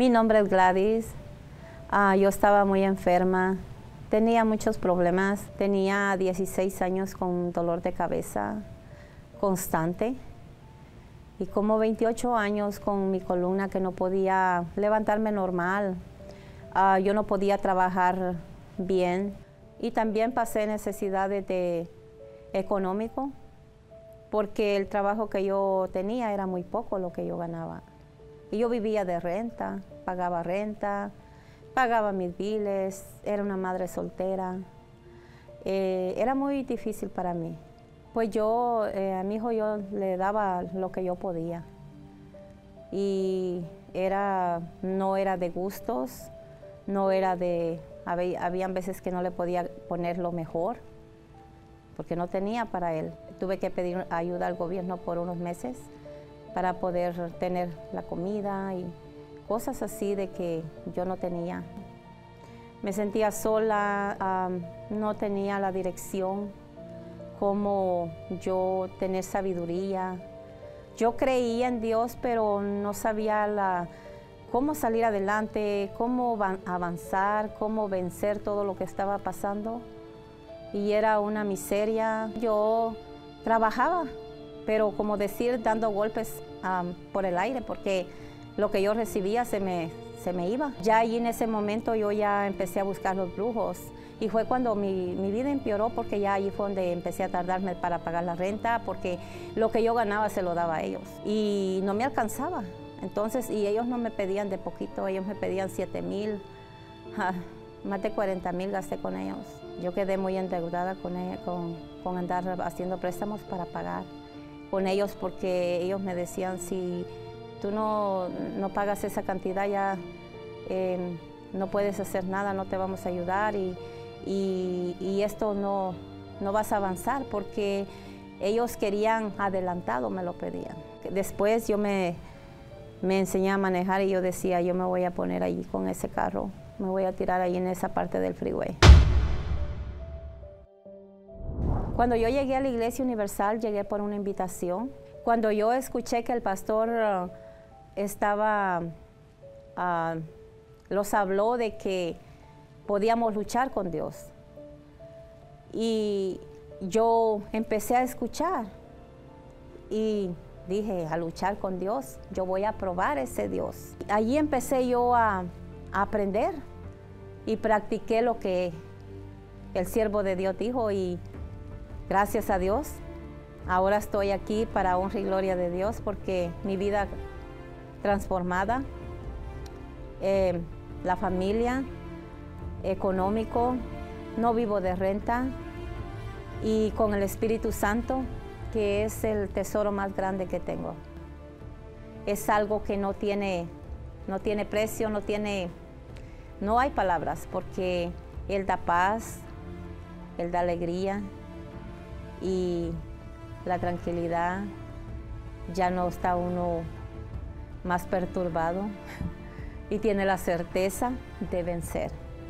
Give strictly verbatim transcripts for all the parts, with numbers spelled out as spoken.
Mi nombre es Gladys. Uh, yo estaba muy enferma. Tenía muchos problemas. Tenía dieciséis años con dolor de cabeza constante. Y como veintiocho años con mi columna que no podía levantarme normal. Uh, yo no podía trabajar bien. Y también pasé necesidades de económico, porque el trabajo que yo tenía era muy poco lo que yo ganaba. Y yo vivía de renta, pagaba renta, pagaba mis biles, era una madre soltera. Eh, era muy difícil para mí. Pues yo, eh, a mi hijo yo le daba lo que yo podía. Y era, no era de gustos, no era de... Había, habían veces que no le podía poner lo mejor, porque no tenía para él. Tuve que pedir ayuda al gobierno por unos meses para poder tener la comida y cosas así de que yo no tenía. Me sentía sola, um, no tenía la dirección, cómo yo tener sabiduría. Yo creía en Dios, pero no sabía la, cómo salir adelante, cómo avanzar, cómo vencer todo lo que estaba pasando. Y era una miseria. Yo trabajaba, pero como decir, dando golpes um, por el aire, porque lo que yo recibía se me, se me iba. Ya allí en ese momento yo ya empecé a buscar los brujos. Y fue cuando mi, mi vida empeoró, porque ya allí fue donde empecé a tardarme para pagar la renta, porque lo que yo ganaba se lo daba a ellos. Y no me alcanzaba. Entonces, y ellos no me pedían de poquito, ellos me pedían siete mil. Ja, más de cuarenta mil gasté con ellos. Yo quedé muy endeudada con, ella, con, con andar haciendo préstamos para pagar con ellos, porque ellos me decían, si tú no, no pagas esa cantidad ya eh, no puedes hacer nada, no te vamos a ayudar y, y, y esto no, no vas a avanzar, porque ellos querían adelantado, me lo pedían. Después yo me, me enseñé a manejar y yo decía, yo me voy a poner allí con ese carro, me voy a tirar ahí en esa parte del freeway. Cuando yo llegué a la Iglesia Universal, llegué por una invitación. Cuando yo escuché que el pastor uh, estaba, uh, los habló de que podíamos luchar con Dios. Y yo empecé a escuchar y dije, a luchar con Dios, yo voy a probar ese Dios. Allí empecé yo a, a aprender y practiqué lo que el siervo de Dios dijo, y gracias a Dios, ahora estoy aquí para honra y gloria de Dios, porque mi vida transformada, eh, la familia, económico, no vivo de renta, y con el Espíritu Santo, que es el tesoro más grande que tengo. Es algo que no tiene, no tiene precio, no tiene, no hay palabras, porque Él da paz, Él da alegría, y la tranquilidad, ya no está uno más perturbado y tiene la certeza de vencer.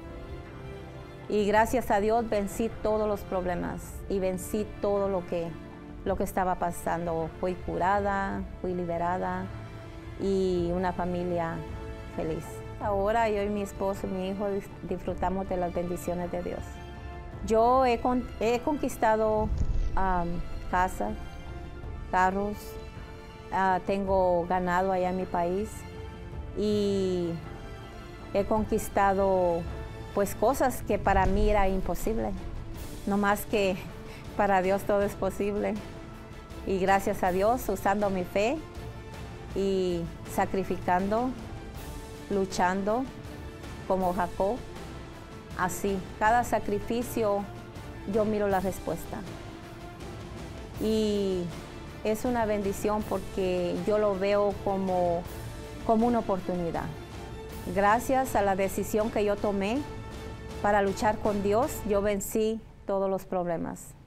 Y gracias a Dios vencí todos los problemas y vencí todo lo que, lo que estaba pasando. Fui curada, fui liberada y una familia feliz. Ahora yo y mi esposo y mi hijo disfrutamos de las bendiciones de Dios. Yo he, con, he conquistado Um, casa, carros, uh, tengo ganado allá en mi país y he conquistado pues cosas que para mí era imposible, no más que para Dios todo es posible. Y gracias a Dios, usando mi fe y sacrificando, luchando como Jacob, así, cada sacrificio yo miro la respuesta. Y es una bendición, porque yo lo veo como, como una oportunidad. Gracias a la decisión que yo tomé para luchar con Dios, yo vencí todos los problemas.